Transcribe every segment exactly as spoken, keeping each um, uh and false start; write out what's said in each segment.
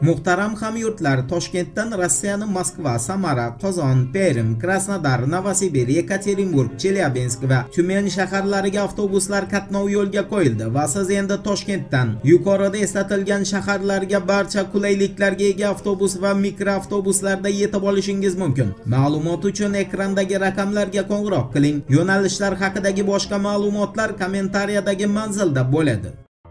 Muhtaram hamyurtlar, Toshkentdan Rossiyaning Moskva, Samara, Qozon, Perm, Krasnodar, Novosibir, Yekaterinburg, Chelyabinsk va Tyumen shaharlariga avtobuslar qatnovi yo'lga qo'yildi va siz endi Toshkentdan yuqorida eslatilgan shaharlarga barcha qulayliklarga ega avtobus va mikroavtobuslarda yetib olishingiz mumkin. Ma'lumot uchun ekrandagi raqamlarga qo'ng'iroq qiling. Yo'nalishlar haqidagi boshqa ma'lumotlar kommentariyadagi manzilda bo'ladi.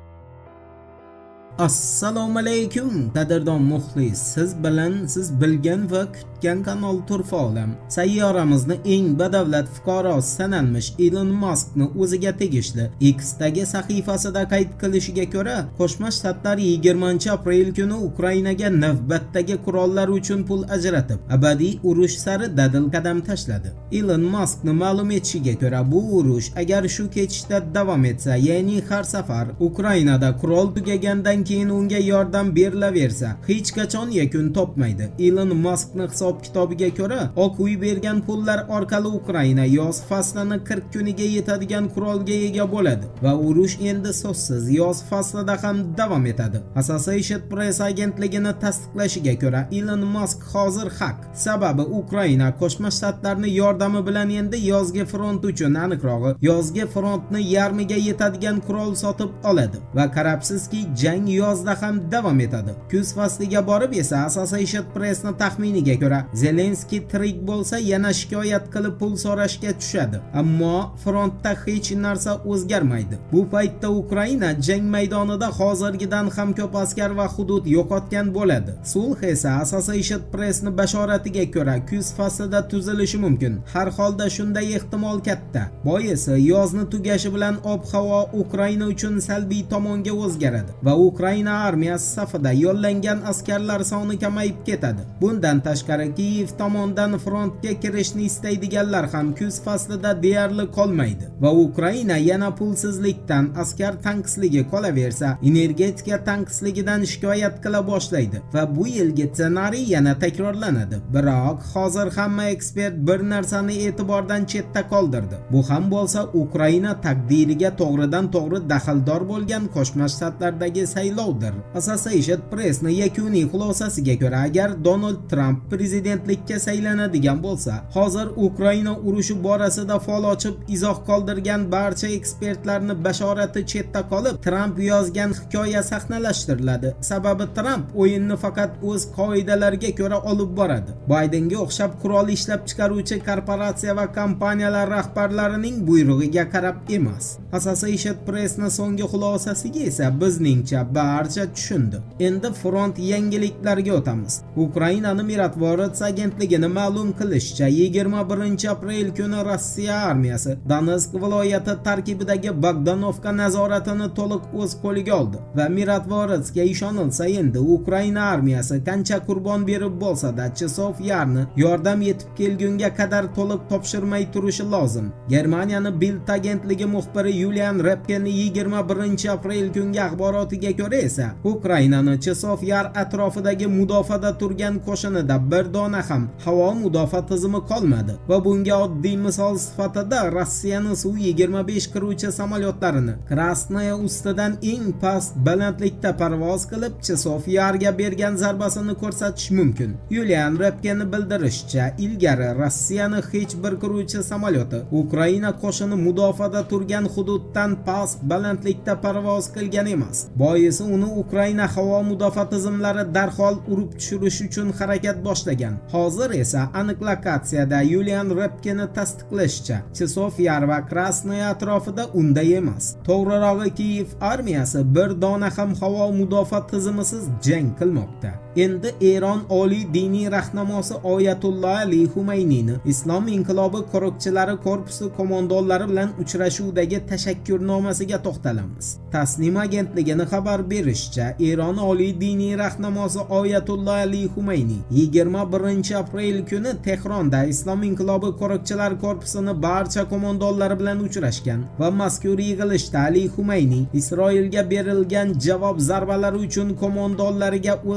Assalomu alaykum qadrdon muxlis, siz bilan siz bilgan va kutgan kanal Turfa olam. Sayyoramizni eng badavlat fuqarosi sanalmish Elon Muskni o'ziga tegishli X dagi sahifasida qayd qilishiga ko'ra, Qo'shma Shtatlar yigirmanchi aprel kuni Ukrainaga navbatdagi qurollar uchun pul ajratib, abadiy urush sari dadil qadam tashladi. Elon Muskni ma'lum etishiga ko'ra, bu urush agar shu ketishda davom etsa, ya'ni har safar Ukrainada qurol tugagandan keyin unga yordam berilaversa, hech qachon yakun topmaydi. Elon Muskning hisob-kitobiga ko'ra, Oq uy bergan pullar orqali Ukraina yoz faslini qirq kuniga yetadigan qurolga ega bo'ladi va urush endi so'zsiz yoz faslida ham davom etadi. Associated Press agentligining tasdiqlashiga ko'ra, Elon Musk hozir haq. Sababi Ukraina Qo'shma Shtatlarning yordami bilan endi yozgi front uchun, aniqrog'i, yozgi frontni yarmiga yetadigan qurol sotib oladi va qarabsizki, jang yozda ham davom etadi. Kuz fasliga borib esa Associated Pressning taxminiga ko'ra, Zelenskiy tirik bo'lsa yana shikoyat qilib pul so'rashga tushadi. Ammo frontda hech narsa o'zgarmaydi. Bu paytda Ukraina jang maydonida hozirgidan ham ko'p askar va hudud yo'qotgan bo'ladi. Sulh esa Associated Pressning bashoratiga ko'ra kuz faslida tuzilishi mumkin. Har holda shunday ehtimol katta. Boisi yozni tugashi bilan ob-havo Ukraina uchun salbiy tomonga o'zgaradi va Ukraina armiyasi safida yo'llangan askarlar soni kamayib ketadi. Bundan tashqari Kiyev tomonidan frontga kirishni istaydiganlar ham kuz faslida deyarli qolmaydi va Ukraina yana pulsizlikdan, askar tanqisligi qolaversa, energetika tanqisligidan shikoyat qila boshlaydi va bu yilgi ssenariy yana takrorlanadi. Biroq hozir hamma ekspert bir narsani e'tibordan chetda qoldirdi. Bu ham bo'lsa Ukraina taqdiriga to'g'ridan to'g'ri daxldor bo'lgan Qo'shma Shtatlardagi saylovdir. Associated Pressning yakuniy xulosasiga ko'ra, agar Donald Trump prezidentlikka saylanadigan bo'lsa, hozir Ukraina urushi borasida fol ochib izoh qoldirgan barcha ekspertlarning bashorati chetda qolib, Trump yozgan hikoya sahnalashtiriladi. Sababi Trump o'yinni faqat o'z qoidalariga ko'ra olib boradi. Baydenga o'xshab qurol ishlab chiqaruvchi korporatsiya va kompaniyalar rahbarlarining buyrug'iga qarab emas. Associated Pressning so'nggi xulosasiga esa bizningcha barcha tushundi. Endi front yangiliklarga o'tamiz. Ukrainaning Miratvorets agentligining ma'lum qilishicha, yigirma birinchi aprel kuni Rossiya armiyasi Donetsk viloyati tarkibidagi Bogdanovka nazoratini to'liq o'z qo'liga oldi va Miratvoretsga ishonilsa, endi Ukraina armiyasi qancha qurbon berib bo'lsa-da, Chesov Yarni yordam yetib kelgunga qadar to'liq topshirmay turishi lozim. Germaniyaning Bild agentligi muxbiri Julian Repken yigirma birinchi aprel kungi axborotiga ko'ra esa, Ukrainaning Chesov Yar atrofidagi mudofaada turgan qo'shinida bir dona ham havo mudofaa tizimi qolmadi va bunga oddiy misol sifatida Rossiyaning Su yigirma besh qiruvchi samolyotlarini Krasnoya ustidan eng past balandlikda parvoz qilib Chesov Yarga bergan zarbasini ko'rsatish mumkin. Julian Repkenning bildirishicha, ilgari Rossiyaning hech bir qiruvchi samolyoti Ukraina qo'shini mudofaada turgan hududdan past balandlikda parvoz qilgan emas. Boisi uni Ukraina havo mudofaa tizimlari darhol urib tushirish uchun harakat boshlagan. Hozir esa aniq lokatsiyada Julian Repkenning tasdiqlashicha, Chesov Yar va Krasnoya atrofida unday emas. To'g'rirog'i, Kiyev armiyasi bir dona ham havo mudofaa tizimisiz jang qilmoqda. Endi Eron oliy diniy rahnamosi Oyatulloh Ali Xumayniyni Islom inqilobi qo'riqchilari korpusi qo'mondonlari bilan uchrashuvdagi tashakkurnомasiga to'xtalamiz. Tasnim agentligining xabar berishicha, Eron oliy diniy rahnamosi Oyatulloh Ali Xumayniy yigirma birinchi aprel kuni Tehronda Islom inqilobi qo'riqchilari korpusining barcha qo'mondonlari bilan uchrashgan va mazkur yig'ilishda Ali Xumayniy Isroilga berilgan javob zarbalari uchun qo'mondonlariga o'z tashakkuri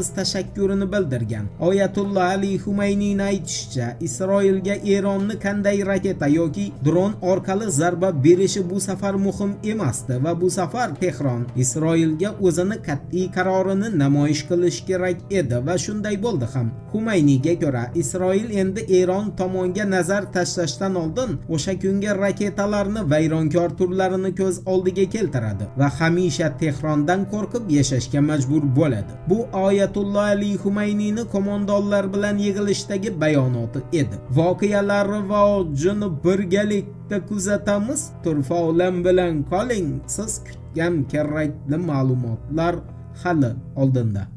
tafakkurini bildirgan. Oyatulloh Ali Xumayniyning aytishicha, Isroilga Eronni qanday raketa yoki dron orqali zarba berishi bu safar muhim emasdi va bu safar Tehron Isroilga o'zini qat'iy qarorini namoyish qilish kerak edi va shunday bo'ldi ham. Xumayniyga ko'ra, Isroil endi Eron tomonga nazar tashlashdan oldin o'sha kungi raketalarni vayronkor turlarini ko'z oldiga keltiradi va hamisha Tehrondan qo'rqib yashashga majbur bo'ladi. Bu Oyatulloh Ali Xumayniyning qo'mondonlar bilan yig'ilishdagi bayonoti edi. Voqealar rivojini birgalikda kuzatamiz. Turfa olam bilan qoling. Siz kutgan kerakli ma'lumotlar hali oldinda.